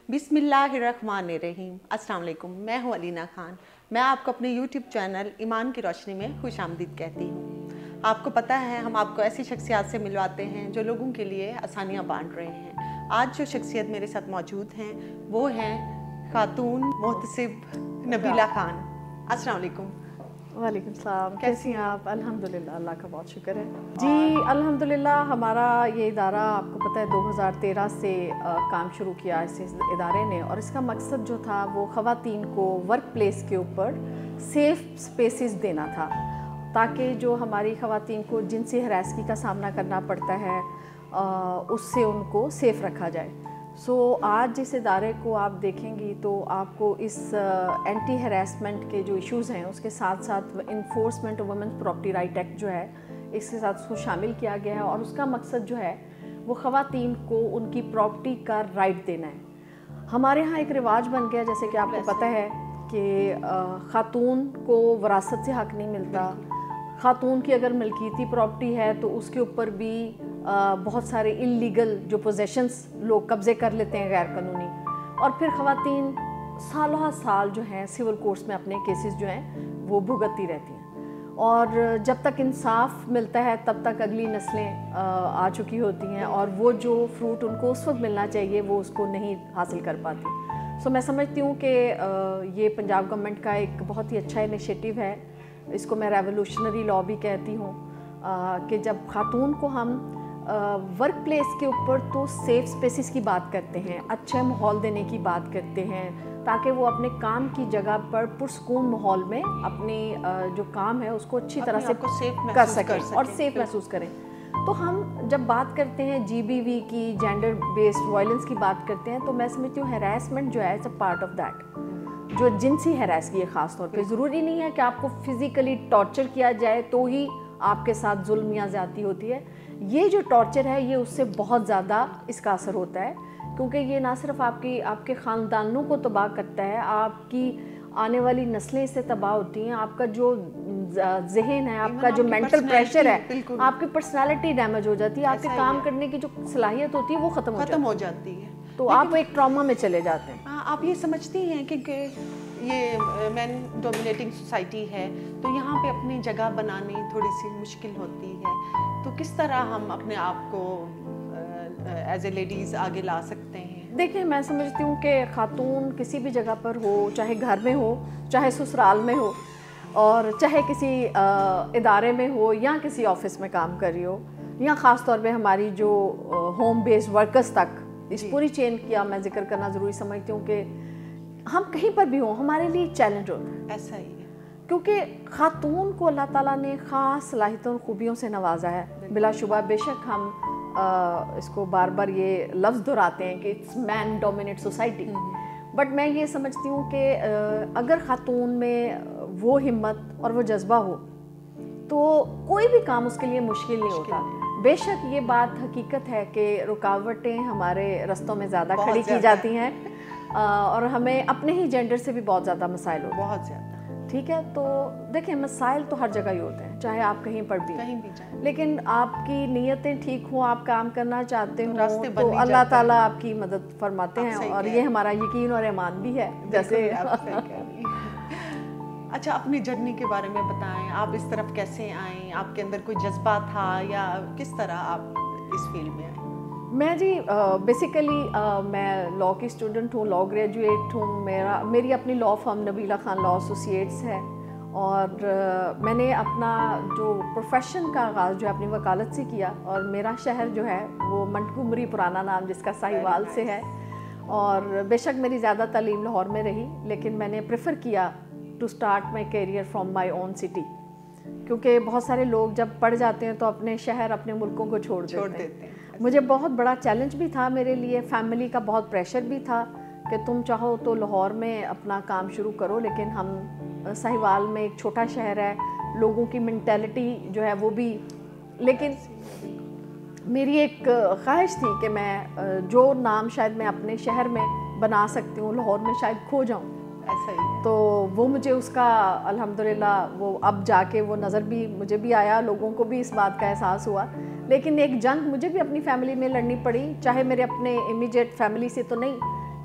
बिस्मिल्लाहिर्रहमानिर्रहीम। अस्सलाम वालेकुम। मैं हूँ अलीना खान। मैं आपको अपने यूट्यूब चैनल ईमान की रोशनी में खुश आमदीद कहती हूँ। आपको पता है, हम आपको ऐसी शख्सियत से मिलवाते हैं जो लोगों के लिए आसानियाँ बांट रहे हैं। आज जो शख्सियत मेरे साथ मौजूद हैं वो हैं खातून मोहतसिब नबीला खान। अस्सलाम वालेकुम। वालेकुम सलाम। कैसी हैं आप? अल्हम्दुलिल्लाह, अल्लाह का बहुत शुक्र है जी। अल्हम्दुलिल्लाह, हमारा ये इदारा आपको पता है 2013 से काम शुरू किया इस इदारे ने, और इसका मकसद जो था वो ख़वातीन को वर्क प्लेस के ऊपर सेफ़ स्पेसेस देना था, ताकि जो हमारी ख़वातीन को जिनसी हरासगी का सामना करना पड़ता है उससे उनको सेफ़ रखा जाए। आज जिस इदारे को आप देखेंगी तो आपको इस एंटी हरासमेंट के जो इश्यूज़ हैं उसके साथ साथ enforcement of women's property right act जो है इसके साथ उसको शामिल किया गया है, और उसका मकसद जो है वो ख़वातीन को उनकी प्रॉपर्टी का राइट देना है। हमारे यहाँ एक रिवाज बन गया, जैसे कि आपको पता है कि ख़ातून को वरासत से हक़ नहीं मिलता। ख़ातून की अगर मिल्कियती प्रॉपर्टी है तो उसके ऊपर भी बहुत सारे इल्लीगल जो पोजेशंस लोग कब्ज़े कर लेते हैं गैर कानूनी, और फिर ख़वातीन सालों साल जो हैं सिविल कोर्ट्स में अपने केसेस जो हैं वो भुगतती रहती हैं, और जब तक इंसाफ मिलता है तब तक अगली नस्लें आ चुकी होती हैं, और वो जो फ्रूट उनको उस वक्त मिलना चाहिए वो उसको नहीं हासिल कर पाती। मैं समझती हूँ कि ये पंजाब गवर्नमेंट का एक बहुत ही अच्छा इनिशिएटिव है। इसको मैं रेवोल्यूशनरी लॉ भी कहती हूँ कि जब खातून को हम वर्क प्लेस के ऊपर तो सेफ़ स्पेसिस की बात करते हैं, अच्छे माहौल देने की बात करते हैं, ताकि वो अपने काम की जगह पर पुरसकून माहौल में अपनी जो काम है उसको अच्छी तरह से कर सकें और सेफ महसूस करें। तो हम जब बात करते हैं GBV की, जेंडर बेस्ड वायलेंस की बात करते हैं, तो मैं समझती हूँ हैरेसमेंट जो है it's a part of that. जो जिनसी हैरेसगी है ख़ास तौर पे, ज़रूरी नहीं है कि आपको फिज़िकली टॉर्चर किया जाए तो ही आपके साथ जुल्म या ज़्यादती होती है। ये जो टॉर्चर है ये उससे बहुत ज़्यादा इसका असर होता है, क्योंकि ये ना सिर्फ आपके ख़ानदानों को तबाह करता है, आपकी आने वाली नस्लें इससे तबाह होती हैं, आपका जो जहन है, आपका जो मेंटल प्रेशर है, आपकी पर्सनालिटी डैमेज हो जाती है, आपके काम करने की जो सलाहियत होती है वो ख़त्म हो जाती है, तो आप एक ट्रॉमा में चले जाते हैं। आप ये समझती हैं कि ये मैन डोमिनेटिंग सोसाइटी है, तो यहाँ पे अपनी जगह बनानी थोड़ी सी मुश्किल होती है, तो किस तरह हम अपने आप को एज ए लेडीज़ आगे ला सकते हैं? देखिए, मैं समझती हूँ कि खातून किसी भी जगह पर हो, चाहे घर में हो, चाहे ससुराल में हो, और चाहे किसी इदारे में हो या किसी ऑफिस में काम कर रही हो, या ख़ास तौर पे हमारी जो होम बेस्ड वर्कर्स तक, इस पूरी चेन का मैं जिक्र करना ज़रूरी समझती हूँ कि हम कहीं पर भी हों हमारे लिए चैलेंज होता है। ऐसा ही है, क्योंकि ख़ातून को अल्लाह ताला ने ख़ास सलाहियतों और ख़ूबियों से नवाजा है। बिलाशुबा बेशक हम इसको बार बार ये लफ्ज़ दोहराते हैं कि it's man dominate society, but मैं ये समझती हूँ कि अगर ख़ातून में वो हिम्मत और वो जज्बा हो तो कोई भी काम उसके लिए मुश्किल नहीं होता। बेशक ये बात हकीकत है कि रुकावटें हमारे रस्तों में ज़्यादा खड़ी की जाती हैं, और हमें अपने ही जेंडर से भी बहुत ज़्यादा मसाइल होते हैं, बहुत ज़्यादा। ठीक है, तो देखिए मसाइल तो हर जगह ही होते हैं, चाहे आप कहीं पर भी जाए, लेकिन आपकी नीयतें ठीक हो, आप काम करना चाहते हो तो अल्लाह ताला आपकी मदद फरमाते हैं, और ये हमारा यकीन और ईमान भी है। जैसे अच्छा, अपनी जर्नी के बारे में बताएं, आप इस तरफ कैसे आए? आपके अंदर कोई जज्बा था या किस तरह आप इस फील्ड में आए? मैं जी बेसिकली मैं लॉ की स्टूडेंट हूँ, लॉ ग्रेजुएट हूँ। मेरी अपनी law firm Nabila Khan law associates है, और मैंने अपना जो प्रोफेशन का आगाज़ जो है अपनी वकालत से किया, और मेरा शहर जो है वो मंटगुमरी, पुराना नाम जिसका साहिवाल से है, और बेशक मेरी ज़्यादा तालीम लाहौर में रही, लेकिन मैंने प्रेफर किया to start my career from my own city, क्योंकि बहुत सारे लोग जब पढ़ जाते हैं तो अपने शहर, अपने मुल्कों को छोड़ देते हैं। मुझे बहुत बड़ा चैलेंज भी था मेरे लिए, फैमिली का बहुत प्रेशर भी था कि तुम चाहो तो लाहौर में अपना काम शुरू करो, लेकिन हम साहिवाल में एक छोटा शहर है, लोगों की मेंटालिटी जो है वो भी, लेकिन मेरी एक ख्वाहिश थी कि मैं जो नाम शायद मैं अपने शहर में बना सकती हूँ लाहौर में शायद खो जाऊँ। ऐसा ही है। तो वो मुझे उसका अल्हम्दुलिल्लाह वो अब जाके वो नज़र भी मुझे भी आया, लोगों को भी इस बात का एहसास हुआ, लेकिन एक जंग मुझे भी अपनी फैमिली में लड़नी पड़ी, चाहे मेरे अपने इमीडिएट फैमिली से तो नहीं,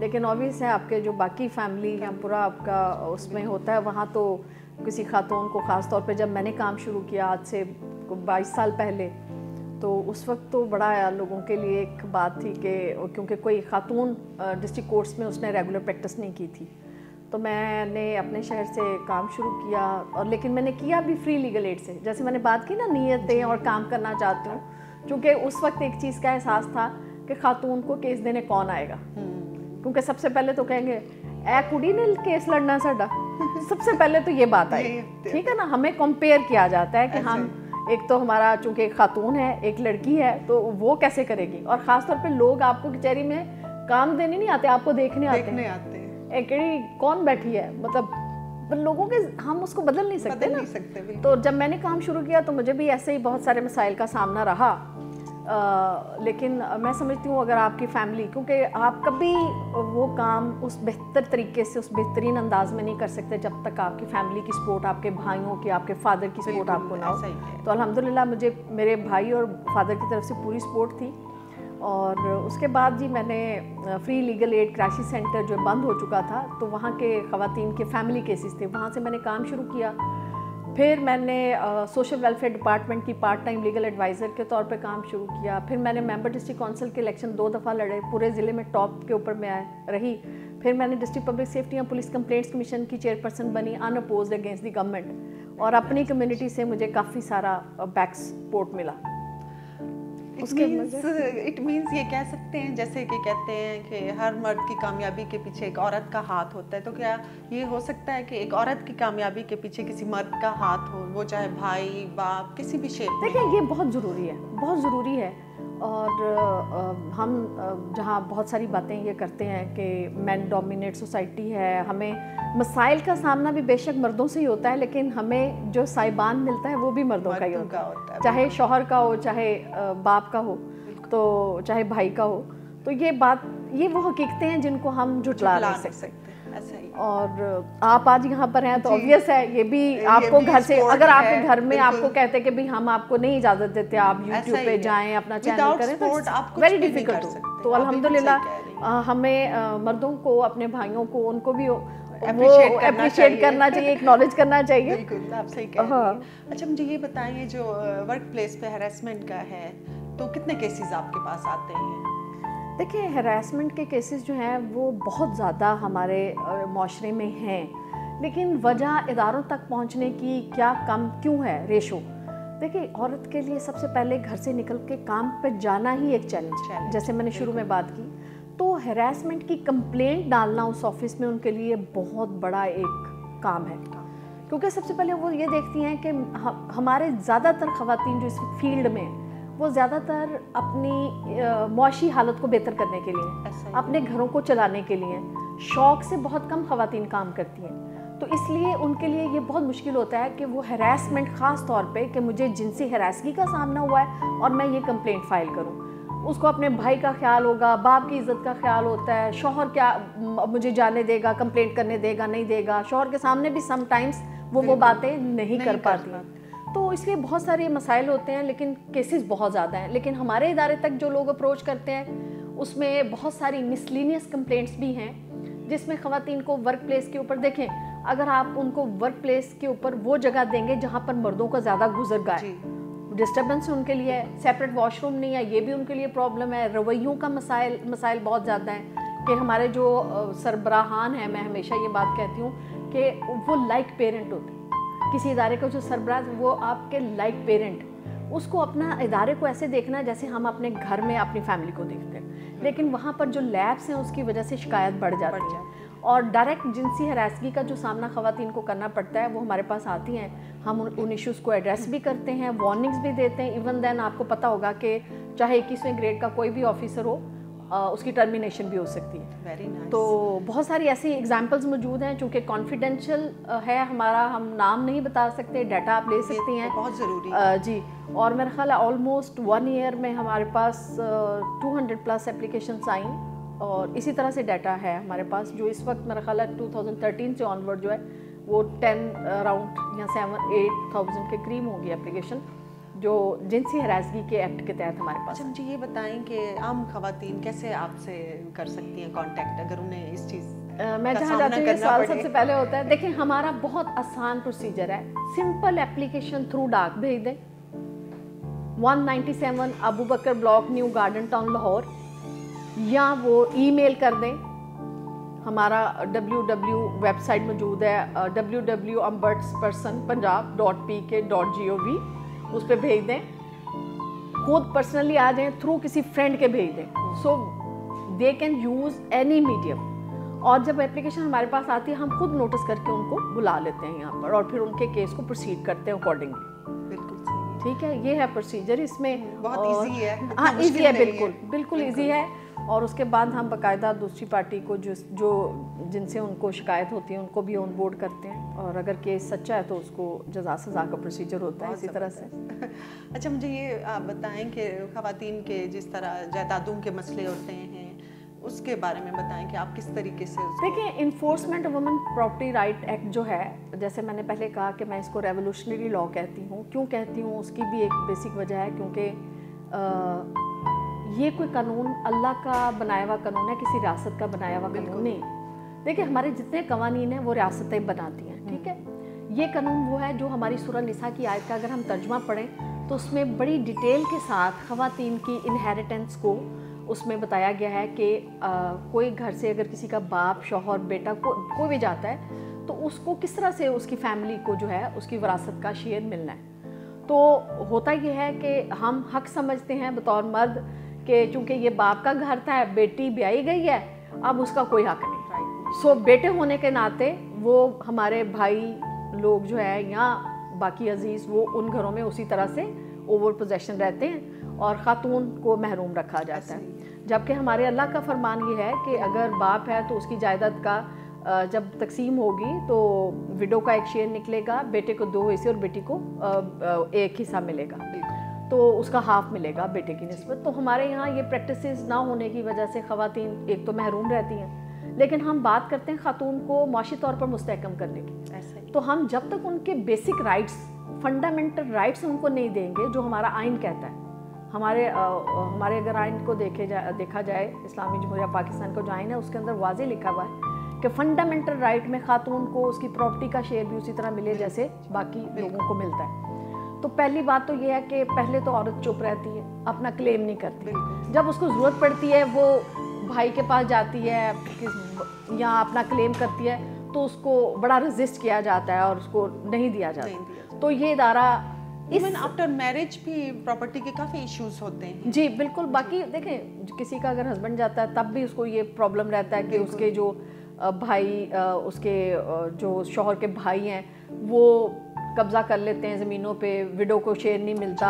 لیکن obvious ہے آپ کے جو باقی فیملی یا پورا آپ کا اس میں ہوتا ہے وہاں تو کسی خاتون کو خاص طور پہ جب میں نے کام شروع کیا آج سے 22 سال پہلے تو اس وقت تو بڑا لوگوں کے لیے ایک بات تھی کہ کیونکہ کوئی خاتون ڈسٹرکٹ کورٹس میں اس نے ریگولر پریکٹس نہیں کی تھی تو میں نے اپنے شہر سے کام شروع کیا اور لیکن میں نے کیا بھی فری لیگل ایڈ سے. جیسے میں نے بات کی نا نیتیں اور کام کرنا چاہتی ہوں, کیونکہ اس وقت ایک چیز کا احساس تھا کہ خاتون کو کیس دینے کون آئے گا, کیونکہ سب سے پہلے تو کہیں گے اے کڑی نے کیس لڑنا ساڈا, سب سے پہلے تو یہ بات آئی, ٹھیک ہے نا. ہمیں کمپیئر کیا جاتا ہے کہ ہم ایک تو ہمارا چونکہ ایک خاتون ہے ایک لڑکی ہے تو وہ کیسے کرے گی, اور خاص طور پہ لوگ آپ کو کچہری میں کام دینے نہیں آتے, آپ کو دیکھنے آتے ہیں کیڑی کون بیٹھی ہے, مطلب لوگوں کے ہم اس کو بدل نہیں سکتے نا. تو جب میں نے کام شروع کیا تو مجھے بھی ایسے ہی بہت سارے مسائل کا سامنا رہا, لیکن میں سمجھتی ہوں اگر آپ کی فیملی, کیونکہ آپ کبھی وہ کام اس بہتر طریقے سے اس بہترین انداز میں نہیں کر سکتے جب تک آپ کی فیملی کی سپورٹ, آپ کے بھائیوں کی, آپ کے فادر کی سپورٹ آپ کو نہ ہو. تو الحمدللہ مجھے میرے بھائی اور فادر کی طرف سے پوری سپورٹ تھی. اور اس کے بعد جی میں نے free legal aid Karachi centre جو بند ہو چکا تھا تو وہاں کے خواتین کے فیملی کیسز تھے, وہاں سے میں نے کام شروع کیا. پھر میں نے سوشل ویلفیئر ڈپارٹمنٹ کی پارٹ ٹائم لیگل ایڈوائزر کے طور پہ کام شروع کیا. پھر میں نے ممبر ڈسٹرکٹ کونسل کے الیکشن 2 دفعہ لڑے, پورے ضلع میں ٹاپ کے اوپر میں رہی. پھر میں نے ڈسٹرکٹ پبلک سیفٹی اور پولیس کمپلینٹس کمیشن کی چیئرپرسن بنی unopposed against the government, اور اپنی کمیونٹی سے مجھے کافی سارا بیک سپورٹ ملا. اٹ مینس یہ کہہ سکتے ہیں جیسے کہ کہتے ہیں کہ ہر مرد کی کامیابی کے پیچھے ایک عورت کا ہاتھ ہوتا ہے, تو کیا یہ ہو سکتا ہے کہ ایک عورت کی کامیابی کے پیچھے کسی مرد کا ہاتھ ہو, وہ چاہے بھائی باپ کسی بھی شیپ میں؟ دیکھیں یہ بہت ضروری ہے, بہت ضروری ہے. اور ہم جہاں بہت ساری باتیں یہ کرتے ہیں کہ مین ڈومینیٹ سوسائٹی ہے, ہمیں مسائل کا سامنا بھی بے شک مردوں سے ہی ہوتا ہے, لیکن ہمیں جو سائبان ملتا ہے وہ بھی مردوں کا ہی ہوتا ہے, چاہے شوہر کا ہو, چاہے باپ کا ہو, تو چاہے بھائی کا ہو. تو یہ بات, یہ وہ حقیقتیں ہیں جن کو ہم جھٹلا نہیں سکتے. اور آپ آج یہاں پر ہیں تو obvious ہے یہ بھی آپ کو گھر سے, اگر آپ کے گھر میں آپ کو کہتے کہ بھی ہم آپ کو نہیں اجازت دیتے آپ یوٹیوب پہ جائیں اپنا چینل کریں تو ویری ڈیفیکلٹ ہو. تو الحمدللہ ہمیں مردوں کو, اپنے بھائیوں کو, ان کو بھی وہ اپریشیٹ کرنا چاہیے, ایکنالج کرنا چاہیے. بالکل آپ صحیح کہہ رہی ہیں. اچھا مجھے یہ بتائیں, جو ورک پلیس پہ ہراسمنٹ کا ہے تو کتنے کیسز آپ کے پاس آتے ہیں؟ دیکھیں ہراسمنٹ کے کیسز جو ہیں وہ بہت زیادہ ہمارے معاشرے میں ہیں, لیکن وجہ اداروں تک پہنچنے کی کیا کم کیوں ہے ریشو. دیکھیں عورت کے لیے سب سے پہلے گھر سے نکل کے کام پہ جانا ہی ایک چیلنج ہے, جیسے میں نے شروع میں بات کی. تو ہراسمنٹ کی کمپلینٹ ڈالنا اس آفس میں ان کے لیے بہت بڑا ایک کام ہے, کیونکہ سب سے پہلے وہ یہ دیکھتی ہیں کہ ہمارے زیادہ تر خواتین جو اس فیلڈ میں وہ زیادہ تر اپنی معاشی حالت کو بہتر کرنے کے لیے, اپنے گھروں کو چلانے کے لیے, شوق سے بہت کم خواتین کام کرتی ہیں. تو اس لیے ان کے لیے یہ بہت مشکل ہوتا ہے کہ وہ ہراسمنٹ, خاص طور پہ کہ مجھے جنسی ہراسگی کا سامنا ہوا ہے اور میں یہ کمپلینٹ فائل کروں. اس کو اپنے بھائی کا خیال ہوگا, باپ کی عزت کا خیال ہوتا ہے, شوہر کیا مجھے جانے دے گا, کمپلینٹ کرنے دے گا نہیں دے گا, شوہر کے سامنے بھی سم ٹائمز وہ باتیں نہیں کر پاتی. تو اس لیے بہت سارے مسائل ہوتے ہیں, لیکن کیسز بہت زیادہ ہیں. لیکن ہمارے ادارے تک جو لوگ اپروچ کرتے ہیں اس میں بہت ساری مسلینیس کمپلینٹس بھی ہیں, جس میں خواتین کو ورک پلیس کے اوپر, دیکھیں اگر آپ ان کو ورک پلیس کے اوپر وہ جگہ دیں گے جہاں پر مردوں کا زیادہ گزر گا ہے, ڈسٹربنس ان کے لیے ہے, سیپریٹ واش روم نہیں ہے, یہ بھی ان کے لیے پرابلم ہے. رویوں کا مسائل بہت زیادہ ہیں کہ ہمارے جو سربراہان ہیں, میں ہمیشہ یہ بات کہتی ہوں کہ وہ لائک پیرنٹ ہوتے ہیں. کسی ادارے کا جو سربراہ وہ آپ کے لائک پیرنٹ, اس کو اپنا ادارے کو ایسے دیکھنا ہے جیسے ہم اپنے گھر میں اپنی فیملی کو دیکھتے ہیں. لیکن وہاں پر جو لیبس ہیں اس کی وجہ سے شکایت بڑھ جاتی ہے, اور ڈائریکٹ جنسی ہراسگی کا جو سامنا خواتین کو کرنا پڑتا ہے وہ ہمارے پاس آتی ہیں. ہم ان ایشوز کو ایڈریس بھی کرتے ہیں, وارننگز بھی دیتے ہیں. ایون دین آپ کو پتہ ہوگا کہ چاہے 21ویں گریڈ کا کوئی بھی آفیسر ہو, اس کی ٹرمینیشن بھی ہو سکتی ہے. تو بہت ساری ایسی ایگزامپلز موجود ہیں, چونکہ کانفیڈینشیل ہے ہمارا, ہم نام نہیں بتا سکتے, ڈیٹا آپ لے سکتی ہیں, بہت ضروری جی. اور میرا خیال ہے آلموسٹ 1 ایئر میں ہمارے پاس 200+ اپلیکیشنس آئیں, اور اسی طرح سے ڈیٹا ہے ہمارے پاس جو اس وقت میرا خیال ہے 2013 سے آنورڈ جو ہے وہ 10 اراؤنڈ یا 7-8 تھاؤزینڈ کے قریب ہوگی اپلیکیشن. जो जिनसी हरासगी के एक्ट के तहत हमारे पास। अच्छा, मुझे ये बताएं कि आम खवातीन कैसे आपसे कर सकती हैं कांटेक्ट अगर उन्हें इस चीज़ मैं जहाँ जाती हूँ, ये सवाल सबसे पहले होता है। देखिए, हमारा बहुत आसान प्रोसीजर है। सिंपल एप्लीकेशन थ्रू डाक भेज दें 197 Abu Bakr block, new garden town, Lahore, या वो ईमेल कर दें। हमारा www वेबसाइट मौजूद है www.ombudspersonpunjab.pk.gov, उस पर भेज दें। खुद पर्सनली आ जाएं, थ्रू किसी फ्रेंड के भेज दें। So they can use any medium. और जब एप्लीकेशन हमारे पास आती है, हम खुद नोटिस करके उनको बुला लेते हैं यहाँ पर, और फिर उनके केस को प्रोसीड करते हैं अकॉर्डिंगली। बिल्कुल सही, ठीक है, ये है प्रोसीजर इसमें। बहुत इजी है। हाँ, इजी है, बिल्कुल इजी है। और उसके बाद हम बाकायदा दूसरी पार्टी को जो जिनसे उनको शिकायत होती है उनको भी ऑन बोर्ड करते हैं, और अगर केस सच्चा है तो उसको जज़ा सज़ा का प्रोसीजर होता है इसी तरह से। अच्छा, मुझे ये आप बताएं कि ख़वातीन के जिस तरह जायदादों के मसले होते हैं उसके बारे में बताएं कि आप किस तरीके से। देखिए, enforcement women property right act जो है, जैसे मैंने पहले कहा कि मैं इसको रेवोल्यूशनरी लॉ कहती हूँ। क्यों कहती हूँ, उसकी भी एक बेसिक वजह है, क्योंकि ये कोई कानून अल्लाह का बनाया हुआ कानून है, किसी रियासत का बनाया हुआ कानून नहीं। देखिए, हमारे जितने कवानीन हैं वो रियासतें बनाती हैं, ठीक है। ये कानून वो है जो हमारी सूरह निसा की आयत का अगर हम तर्जुमा पढ़ें तो उसमें बड़ी डिटेल के साथ ख़वातीन की इनहेरिटेंस को उसमें बताया गया है कि कोई घर से अगर किसी का बाप, शौहर, बेटा कोई भी जाता है तो उसको किस तरह से उसकी फैमिली को जो है उसकी विरासत का शेयर मिलना है। तो होता ये है कि हम हक समझते हैं बतौर मर्द कि चूँकि ये बाप का घर था, बेटी ब्याही गई है, अब उसका कोई हक नहीं। सो बेटे होने के नाते वो हमारे भाई लोग जो है या बाकी अजीज़, वो उन घरों में उसी तरह से ओवर पोजेशन रहते हैं और ख़ातून को महरूम रखा जाता है। जबकि हमारे अल्लाह का फरमान ये है कि अगर बाप है तो उसकी जायदाद का जब तकसीम होगी तो विडो का एक शेयर निकलेगा, बेटे को 2 हिस्से और बेटी को 1 हिस्सा मिलेगा, तो उसका हाफ मिलेगा बेटे की निस्बत। तो हमारे यहाँ ये प्रैक्टिसेस ना होने की वजह से ख़वातीन एक तो महरूम रहती हैं, लेकिन हम बात करते हैं ख़ातून को माशी तौर पर मुस्तहकम करने की। तो हम जब तक उनके बेसिक राइट्स, फंडामेंटल राइट्स उनको नहीं देंगे जो हमारा आइन कहता है। हमारे अगर आइन को देखा जाए, इस्लामी जमहूरिया पाकिस्तान का जो आइन है उसके अंदर वाज़े लिखा हुआ है कि फंडामेंटल राइट में ख़ातून को उसकी प्रॉपर्टी का शेयर भी उसी तरह मिले जैसे बाकी लोगों को मिलता है। तो पहली बात तो ये है कि पहले तो औरत चुप रहती है, अपना क्लेम नहीं करती। जब उसको ज़रूरत पड़ती है वो भाई के पास जाती है या अपना क्लेम करती है तो उसको बड़ा रेजिस्ट किया जाता है और उसको नहीं दिया जाता। तो ये इदारा इवन आफ्टर मैरिज भी प्रॉपर्टी के काफ़ी इश्यूज होते हैं। जी बिल्कुल। बाकी देखें, किसी का अगर हस्बैंड जाता है तब भी उसको ये प्रॉब्लम रहता है कि उसके जो भाई, उसके जो शौहर के भाई हैं वो कब्ज़ा कर लेते हैं ज़मीनों पे, विडो को शेयर नहीं मिलता।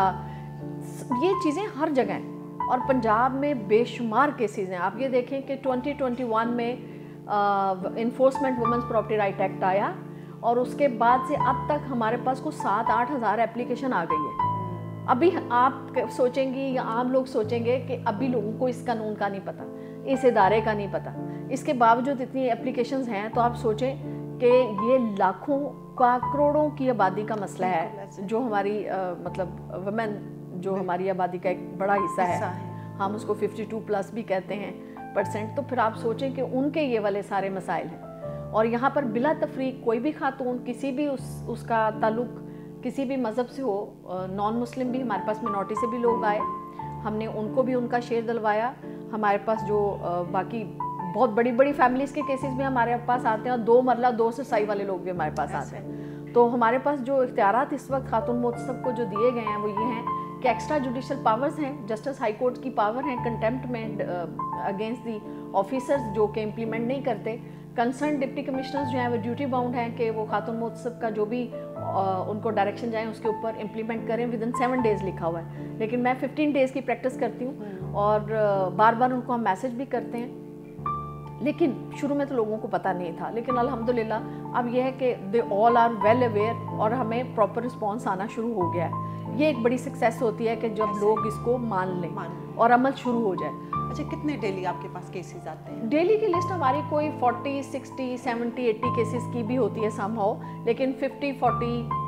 ये चीज़ें हर जगह हैं और पंजाब में बेशुमार केसेस हैं। आप ये देखें कि 2021 में enforcement women's property right act आया और उसके बाद से अब तक हमारे पास कुछ 7-8 हज़ार एप्लीकेशन आ गई है। अभी आप सोचेंगी या आम लोग सोचेंगे कि अभी लोगों को इस कानून का नहीं पता, इस इदारे का नहीं पता। इसके बावजूद इतनी एप्लीकेशंस हैं तो आप सोचें कि ये लाखों का, करोड़ों की आबादी का मसला है जो हमारी मतलब वुमेन जो हमारी आबादी का एक बड़ा हिस्सा है। हम उसको 52+ भी कहते हैं %। तो फिर आप सोचें कि उनके ये वाले सारे मसाइल हैं और यहाँ पर बिला तफरीक कोई भी खातून किसी भी उसका ताल्लुक किसी भी मज़हब से हो, नॉन मुस्लिम भी, हमारे पास मिनॉरिटी से भी लोग आए, हमने उनको भी उनका शेयर दिलवाया। हमारे पास जो बाकी बहुत बड़ी बड़ी फैमिलीज़ के केसेस भी हमारे पास आते हैं और 2 मरला 2 सरसाई वाले लोग भी हमारे पास आते हैं। तो हमारे पास जो इख्तियारात इस वक्त खातून मोतसब को जो दिए गए हैं वो ये हैं कि एक्स्ट्रा जुडिशल पावर्स हैं, जस्टिस हाई कोर्ट की पावर हैं कंटेम्प्ट में अगेंस्ट दी ऑफिसर्स जो कि इम्प्लीमेंट नहीं करते। कंसर्न डिप्टी कमिश्नर्स जो हैं वो ड्यूटी बाउंड हैं कि वो खातून मोतसब का जो भी उनको डायरेक्शन जाए उसके ऊपर इम्प्लीमेंट करें। विदिन 7 डेज़ लिखा हुआ है, लेकिन मैं 15 डेज़ की प्रैक्टिस करती हूँ और बार बार उनको हम मैसेज भी करते हैं। लेकिन शुरू में तो लोगों को पता नहीं था, लेकिन अल्हम्दुलिल्लाह अब यह है कि they all are well aware और हमें प्रॉपर रिस्पॉन्स आना शुरू हो गया है। ये एक बड़ी सक्सेस होती है कि जब लोग इसको मान लें और अमल शुरू हो जाए। अच्छा, कितने डेली आपके पास केसेस आते हैं? डेली की लिस्ट हमारी कोई 40, 60, 70, 80 केसेस की भी होती है समहाउ, लेकिन 50, 40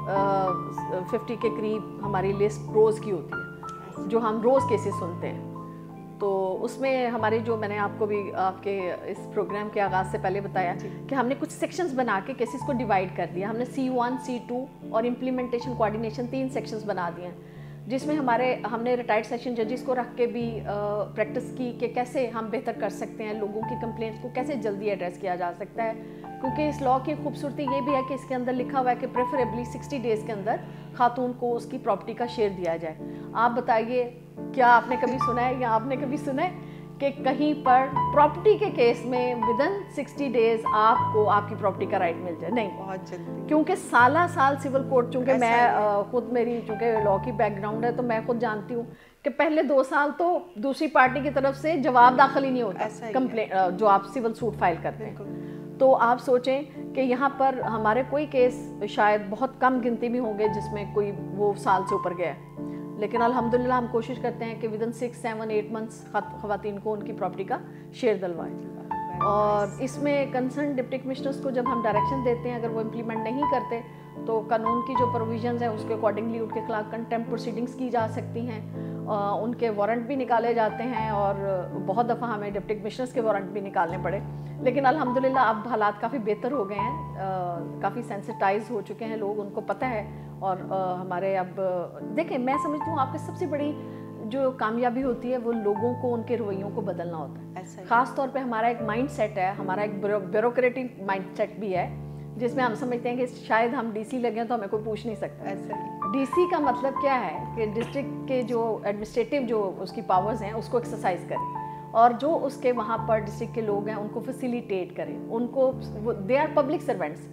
50 کے قریب ہماری لسٹ روز کی ہوتی ہے جو ہم روز کیسز سنتے ہیں. تو اس میں ہمارے جو میں نے آپ کو بھی آپ کے اس پروگرام کے آغاز سے پہلے بتایا کہ ہم نے کچھ سیکشنز بنا کے کیسز کو ڈیوائڈ کر دیا. ہم نے C1 C2 اور امپلیمنٹیشن کوآرڈینیشن 3 سیکشنز بنا دیے ہیں, جس میں ہم نے ریٹائرڈ سیشن ججز کو رکھ کے بھی پریکٹس کی کہ کیسے ہم بہتر کر سکتے ہیں, لوگوں کی کمپلینٹس کو کیسے جلدی ایڈریس کیا جا سکتا ہے. کیونکہ اس لاء کی خوبصورتی یہ بھی ہے کہ اس کے اندر لکھا ہوا ہے کہ پریفریبلی 60 ڈیز کے اندر خاتون کو اس کی پراپرٹی کا شیئر دیا جائے. آپ بتائیے کیا آپ نے کبھی سنا ہے یا آپ نے کبھی سنا ہے کہ کہیں پر پراپرٹی کے کیس میں ودن 60 ڈیز آپ کو آپ کی پراپرٹی کا رائٹ مل جائے؟ نہیں, بہت جلدی. کیونکہ سالہ سال سول کورٹ, چونکہ میں خود میری چونکہ لاء کی بیک گراؤنڈ ہے تو میں خود جانتی ہوں کہ پہلے 2 سال تو دوسری پارٹی کی طرف سے جواب داخل ہی نہیں ہوتا کمپلین جو آپ سول سوٹ فائل کرتے ہیں. تو آپ سوچیں کہ یہاں پر ہمارے کوئی کیس شاید بہت کم گنتی میں ہوں گے جس میں کوئی وہ سال سے اوپر گیا ہے, لیکن الحمدللہ ہم کوشش کرتے ہیں کہ ودن 6 7 8 منتھس خواتین کو ان کی پراپرٹی کا شیئر دلوائیں. اور اس میں کنسرن ڈپٹی کمشنرز کو جب ہم ڈائریکشن دیتے ہیں, اگر وہ امپلیمنٹ نہیں کرتے تو قانون کی جو پروویژنز ہیں اس کے اکارڈنگلی ان کے خلاف کنٹیمپٹ پروسیڈنگز کی جا سکتی ہیں, ان کے وارنٹ بھی نکالے جاتے ہیں, اور بہت دفعہ ہمیں ڈپٹی کمشنرز کے وارنٹ بھی نکالنے پڑے. لیکن الحمدللہ اب حالات کافی بہتر ہو گئے ہیں, کافی سینسٹائز ہو چکے ہیں لوگ, ان کو پتہ ہے. اور ہمارے اب دیکھیں, میں سمجھتی ہوں آپ کی سب سے بڑی جو کامیابی ہوتی ہے وہ لوگوں کو ان کے رویوں کو بدلنا ہوتا ہے. خاص طور پہ ہمارا ایک مائنڈ سیٹ ہے, ہمارا ایک بیوروکریٹک مائنڈ سیٹ بھی ہے جس میں ہم سمجھتے ہیں کہ شاید ہم ڈی سی لگیں تو ہمیں کوئی پوچھ نہیں سکتا. ڈی سی کا مطلب کیا ہے کہ ڈسٹرکٹ کے جو ایڈمنسٹریٹو جو اس کی پاورز ہیں اس کو ایکسرسائز کریں, اور جو اس کے وہاں پر ڈسٹرکٹ کے لوگ ہیں ان کو فیسیلیٹیٹ کریں. ان کو they are public servants,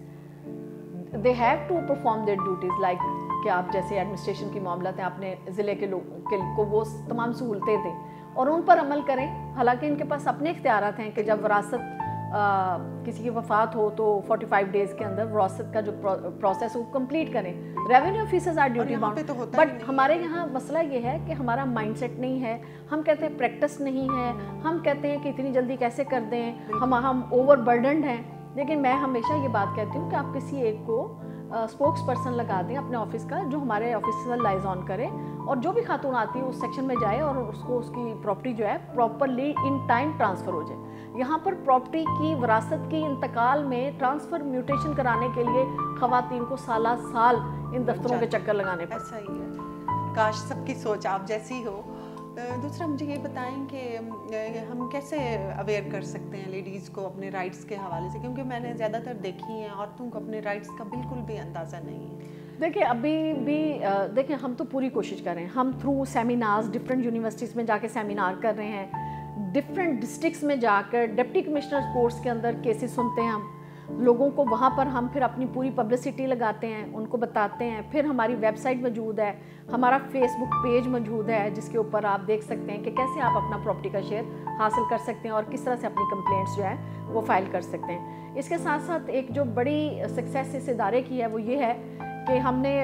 they have to perform their duties, like کہ آپ جیسے ایڈمنسٹریشن کی معاملات ہیں, اپنے ضلع کے لوگوں کو وہ تمام سہولتیں دیں اور ان پر عمل کریں. حالانکہ ان کے پاس اپنے اختیارات ہیں کہ جب وراثت کسی کی وفات ہو تو 45 ڈیز کے اندر وراثت کا جو پروسیس وہ کمپلیٹ کریں. Revenue officers are duty bound, but ہمارے یہاں مسئلہ یہ ہے کہ ہمارا مائنڈ سیٹ نہیں ہے. ہم کہتے ہیں پریکٹس نہیں ہے, ہم کہتے ہیں کہ اتنی جلدی کیسے کر دیں, ہم اوور برڈنڈ ہیں. لیکن میں ہمیشہ یہ بات کہتی ہوں کہ آپ کسی ایک کو اسپوکس پرسن لگا دیں اپنے آفس کا, جو ہمارے آفس سے لائزون کرے, اور جو بھی خاتون آتی ہے اس سیکشن میں جائے اور اس کو اس کی پراپرٹی جو ہے پراپرلی ان ٹائم ٹرانسفر ہو جائے. یہاں پر پراپرٹی کی وراثت کی انتقال میں ٹرانسفر میوٹیشن کرانے کے لیے خواتین کو سالہ سال ان دفتروں کے چکر لگانے پڑتے. ایسا ہی ہے, کاش سب کی سوچ آپ جیسی ہو. دوسرا مجھے یہ بتائیں کہ ہم کیسے اویئر کر سکتے ہیں لیڈیز کو اپنے رائٹس کے حوالے سے, کیونکہ میں نے زیادہ تر دیکھی ہیں عورتوں کو اپنے رائٹس کا بالکل بھی اندازہ نہیں ہے. دیکھیں ابھی بھی دیکھیں ہم تو پوری کوشش کر رہے ہیں, ہم تھرو سیمینارز ڈفرینٹ یونیورسٹیز میں جا کے سیمینار کر رہے ہیں, ڈفرینٹ ڈسٹرکٹس میں جا کر ڈپٹی کمشنر کورٹس کے اندر کیسز سنتے ہیں ہم لوگوں کو, وہاں پر ہم پھر اپنی پوری پبلسٹی لگاتے ہیں, ان کو بتاتے ہیں. پھر ہماری ویب سائٹ موجود ہے, ہمارا فیس بک پیج موجود ہے جس کے اوپر آپ دیکھ سکتے ہیں کہ کیسے آپ اپنا پراپرٹی کا شیئر حاصل کر سکتے ہیں اور کس طرح سے اپنی کمپلینٹس جو ہے وہ فائل کر سکتے ہیں. اس کے ساتھ ساتھ ایک جو بڑی سکسیس اس ادارے کی ہے وہ یہ ہے کہ ہم نے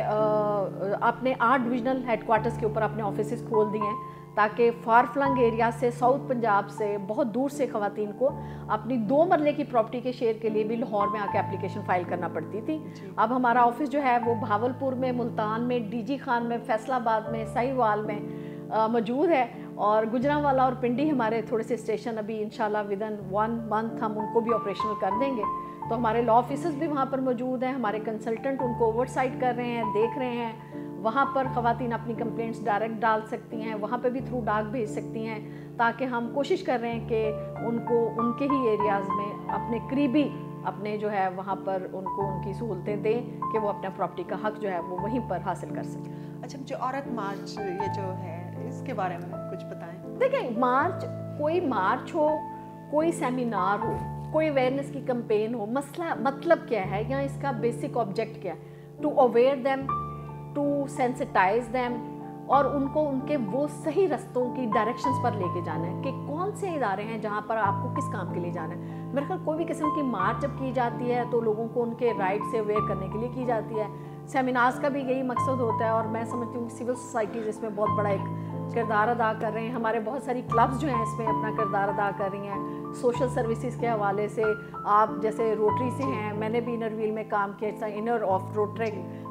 اپنے 8 ڈویژنل ہیڈ کوارٹرز کے اوپر اپنے آفیسز کھول دیے ہیں تاکہ فار فلنگ ایریا سے, ساؤتھ پنجاب سے, بہت دور سے خواتین کو اپنی 2 مرلے کی پراپرٹی کے شیئر کے لیے بھی لاہور میں آ کے اپلیکیشن فائل کرنا پڑتی تھی. اب ہمارا آفس جو ہے وہ بھاولپور میں, ملتان میں, ڈی جی خان میں, فیصل آباد میں, ساہیوال میں موجود ہے, اور گجرانوالا اور پنڈی ہمارے تھوڑے سے اسٹیشن ابھی انشاءاللہ ودن 1 منتھ ہم ان کو بھی آپریشنل کر دیں گے. تو ہمارے لا آفیسرز بھی وہاں پر موجود ہیں, ہمارے کنسلٹنٹ ان کو اوور سائٹ کر رہے ہیں, دیکھ رہے ہیں. وہاں پر خواتین اپنی کمپلینٹس ڈائریکٹ ڈال سکتی ہیں, وہاں پہ بھی تھرو ڈاک بھیج سکتی ہیں, تاکہ ہم کوشش کر رہے ہیں کہ ان کو ان کے ہی ایریاز میں اپنے قریبی اپنے جو ہے وہاں پر ان کو ان کی سہولتیں دیں کہ وہ اپنا پراپرٹی کا حق جو ہے وہ وہیں پر حاصل کر سکیں. اچھا, جو عورت مارچ یہ جو ہے اس کے بارے میں کچھ بتائیں. دیکھیں, کوئی مارچ ہو, کوئی سیمینار ہو, کوئی اویئرنیس کی کمپین ہو, مسئلہ مطلب کیا ہے یا اس کا بیسک آبجیکٹ کیا ہے؟ To aware them, to sensitise them, اور ان کو ان کے وہ صحیح رستوں کی ڈائریکشنز پر لے کے جانا ہے کہ کون سے ادارے ہیں جہاں پر آپ کو کس کام کے لیے جانا ہے. میرے خیال کوئی بھی قسم کی مارچ جب کی جاتی ہے تو لوگوں کو ان کے رائٹ سے اویئر کرنے کے لیے کی جاتی ہے. سیمینارز کا بھی یہی مقصد ہوتا ہے, اور میں سمجھتی ہوں کہ سول سوسائٹیز اس میں بہت بڑا ایک کردار ادا کر رہے ہیں. ہمارے بہت ساری کلبز جو ہیں اس میں اپنا کردار ادا کر رہی ہیں. سوشل سروسز کے حوالے سے آپ جیسے روٹری سے ہیں, میں نے بھی انر ویل میں کام کیا, انر آف روٹری,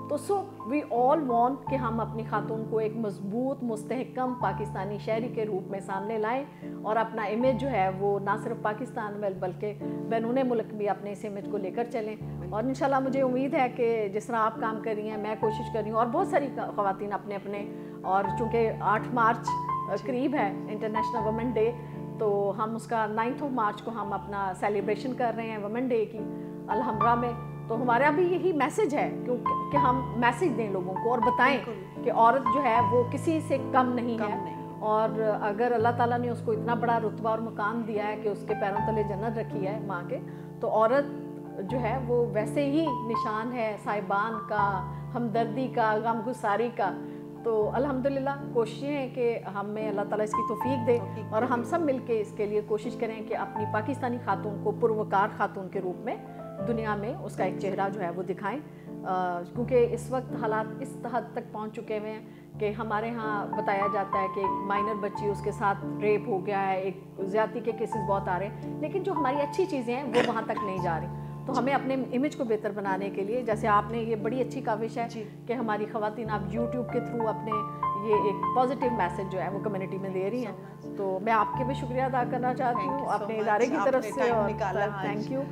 तो वी ऑल वांट कि हम अपनी खातून को एक मजबूत मुस्तहकम पाकिस्तानी शहरी के रूप में सामने लाएं और अपना इमेज जो है वो ना सिर्फ पाकिस्तान में बल्कि बैरून मुल्क भी अपने इस इमेज को लेकर चलें। और इंशाल्लाह मुझे उम्मीद है कि जिस तरह आप काम कर रही हैं, मैं कोशिश कर रही हूँ और बहुत सारी ख़वातीन अपने अपने, और चूँकि 8 मार्च करीब है इंटरनेशनल वुमेन डे, तो हम उसका 9 मार्च को हम अपना सेलिब्रेशन कर रहे हैं वुमेन डे की अलहमरा में। तो हमारा भी यही मैसेज है कि हम मैसेज दें लोगों को और बताएं कि औरत जो है वो किसी से कम नहीं है। और अगर अल्लाह ताला ने उसको इतना बड़ा रुतबा और मुकाम दिया है कि उसके पैरों तले जन्नत रखी है माँ के, तो औरत जो है वो वैसे ही निशान है साहिबान का, हमदर्दी का, गमगुसारी का। तो अल्हम्दुलिल्लाह कोशिशें हैं कि हमें अल्लाह ताला इसकी तौफीक दे और हम सब मिलके इसके लिए कोशिश करें कि अपनी पाकिस्तानी खातून को पुरवकार खातून के रूप में दुनिया में उसका एक चेहरा जो है वो दिखाएं। क्योंकि इस वक्त हालात इस हद तक पहुंच चुके हुए हैं कि हमारे यहाँ बताया जाता है कि एक माइनर बच्ची, उसके साथ रेप हो गया है, एक ज़्यादती के केसेस बहुत आ रहे हैं, लेकिन जो हमारी अच्छी चीज़ें हैं वो वहाँ तक नहीं जा रही। तो हमें अपने इमेज को बेहतर बनाने के लिए, जैसे आपने ये बड़ी अच्छी काविश है कि हमारी ख़वातीन आप यूट्यूब के थ्रू अपने ये एक पॉजिटिव मैसेज जो है वो कम्युनिटी में दे रही हैं, तो मैं आपके भी शुक्रिया अदा करना चाहती हूँ अपने इदारे की तरफ से, और थैंक यू।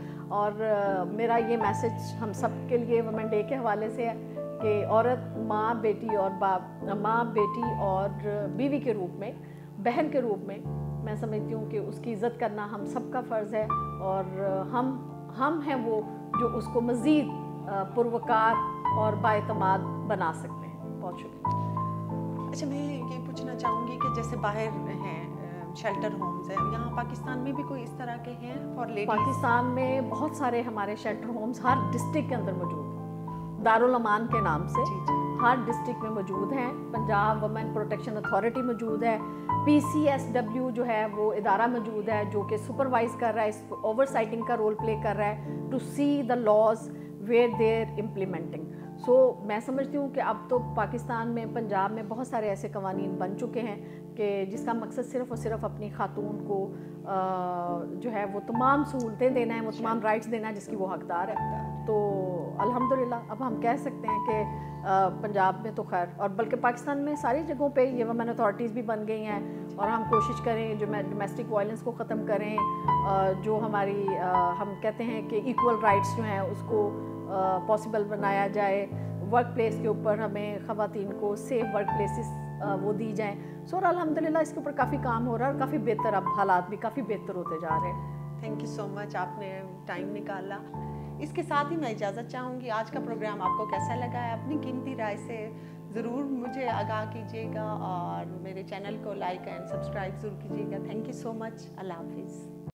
और मेरा ये मैसेज हम सब के लिए वुमेन डे के हवाले से है कि औरत माँ, बेटी और माँ, बेटी और बीवी के रूप में, बहन के रूप में मैं समझती हूँ कि उसकी इज़्ज़त करना हम सबका फ़र्ज़ है। और हम हैं वो जो उसको मज़ीद पुरवकार और बाएतमाद बना सकते हैं। बहुत शुक्रिया। अच्छा, मैं ये पूछना चाहूँगी कि जैसे बाहर हैं शेल्टर होम्स है, यहाँ पाकिस्तान में भी कोई इस तरह के हैं फॉर लेडीज? पाकिस्तान में बहुत सारे हमारे शेल्टर होम्स हर डिस्ट्रिक्ट के अंदर मौजूद हैं, दारुल अमान के नाम से हर डिस्ट्रिक्ट में मौजूद हैं। पंजाब वुमेन प्रोटेक्शन अथॉरिटी मौजूद है, PCSW जो है वो इदारा मौजूद है जो कि सुपरवाइज कर रहा है, इस ओवरसाइटिंग का रोल प्ले कर रहा है to see the laws where they're implementing. So मैं समझती हूँ कि अब तो पाकिस्तान में, पंजाब में बहुत सारे ऐसे कवानीन बन चुके हैं कि जिसका मकसद सिर्फ़ और सिर्फ अपनी खातून को जो है वो तमाम सहूलतें देना है, वो तमाम राइट्स देना है जिसकी वो हकदार है। तो अल्हम्दुलिल्लाह अब हम कह सकते हैं कि पंजाब में तो खैर, और बल्कि पाकिस्तान में सारी जगहों पे ये वुमेन अथॉरिटीज़ भी बन गई हैं। और हम कोशिश करें जो डोमेस्टिक वायलेंस को ख़त्म करें, जो हमारी हम कहते हैं कि इक्वल राइट्स जो हैं उसको पॉसिबल बनाया जाए। वर्क प्लेस के ऊपर हमें ख़वातीन को सेफ वर्क प्लेसेस वो दी जाएँ। सो अल्हम्दुलिल्लाह इसके ऊपर काफ़ी काम हो रहा है और काफ़ी बेहतर, अब हालात भी काफ़ी बेहतर होते जा रहे हैं। थैंक यू सो मच, आपने टाइम निकाला। इसके साथ ही मैं इजाज़त चाहूँगी। आज का प्रोग्राम आपको कैसा लगा है, अपनी कीमती राय से ज़रूर मुझे आगाह कीजिएगा और मेरे चैनल को लाइक एंड सब्सक्राइब ज़रूर कीजिएगा। Thank you so much. अल्लाह हाफिज़।